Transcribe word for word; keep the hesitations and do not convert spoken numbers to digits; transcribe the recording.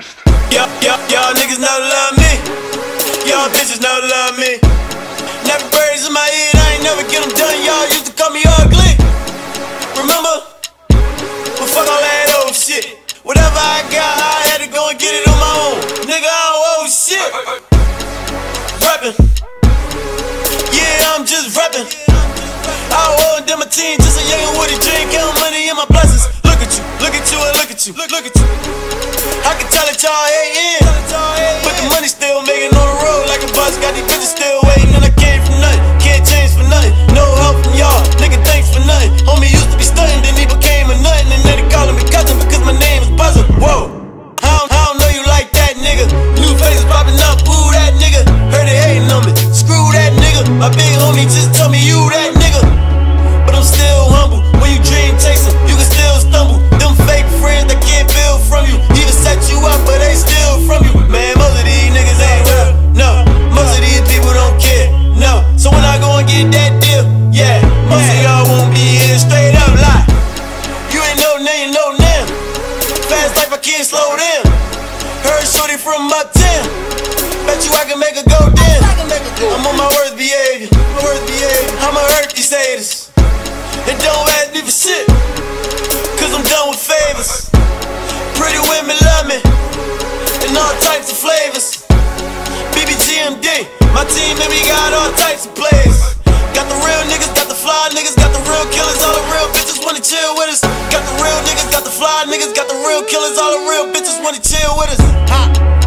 Christ. Y'all, y'all, y'all niggas never love me. Y'all bitches never love me. Never birds in my head, I ain't never get them done. Y'all used to call me ugly. Remember? But fuck all that old shit. Whatever I got, I had to go and get it on my own. Nigga, I don't owe shit. Rapping. Yeah, I'm just rapping. I owe them a team, just a young with a dream. Count money in my blessings. Look at you, look at you, and look at you. Look, look at you. I can tell that y'all hatin', but the money still making on the road like a bus. Got these bitches still waiting, and I came from nothing. Can't change for nothing. No help from y'all, nigga. Thanks for nothing. Homie used to be stunting, then he became a nothing, and then they calling me cousin because my name is Buzzin'. Whoa, I don't, I don't know you like that, nigga. New faces popping up, ooh that nigga. Heard they hating on me, screw that nigga. My big homie just told me you that nigga, but I'm still humble. When you dream chasing, you can still stumble. Them fake friends that can't build from you, even set you up, but they steal from you. Man, most of these niggas ain't real. No, most of these people don't care. No, so when I go and get that deal, yeah, most of y'all won't be here. Straight up lie. You ain't know now, you know now. Fast life, I can't slow down. Heard shorty from uptown. Bet you I can make her go down. I'm on my worst behavior. My worst behavior. I'ma hurt these haters. And don't ask me for shit, cause I'm done with favors. Pretty women love me, in all types of flavors. B B G M D, my team and we got all types of players. Got the real niggas, got the fly niggas, got the real killers. All the real bitches wanna chill with us. Got the real niggas, got the fly niggas, got the real killers. All the real bitches wanna chill with us. Ha.